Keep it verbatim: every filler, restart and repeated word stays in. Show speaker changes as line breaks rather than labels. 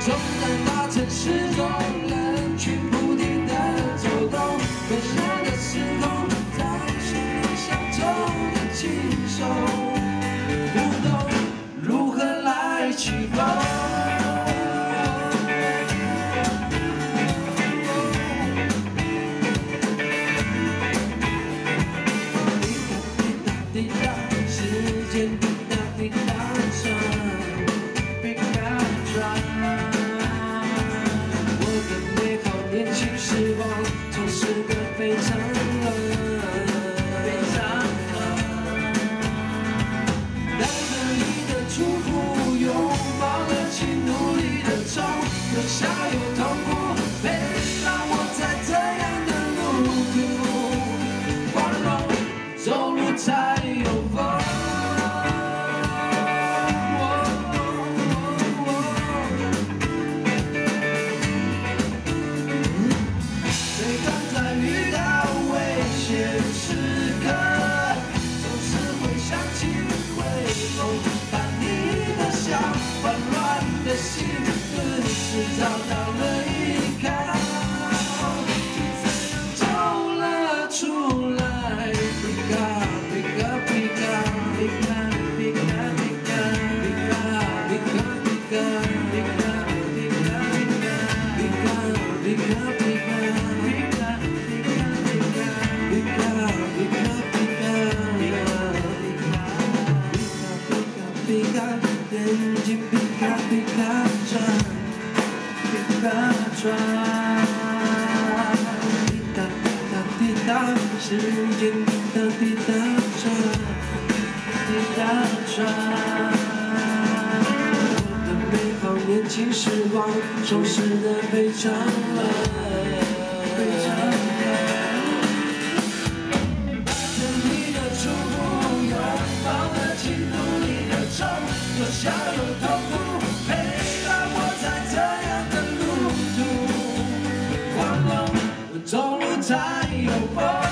走在大城市中，人群不停地走动，分散的时空，造成理想中的轻松，不懂如何来启动。 滴答，时间滴答滴答转，滴答转。我的美好年轻时光，充实得非常非常带着你的祝福，拥抱热情，努力的冲，有笑有痛苦，陪伴我在这样的路途，光荣走路才。 有风，每当在遇到危险时刻，总是会想起微风把你的笑，慌乱的心顿时找到了依靠，就这样走了出来。 眼睛皮卡皮卡转，皮卡转，滴答滴答滴答，时间滴答滴答转，滴答转。我的美好年轻时光，充实得非常非常带着你的祝福，拥抱热情，努力的冲。 有笑有痛苦，陪伴我在这样的路途，光荣走路才有风。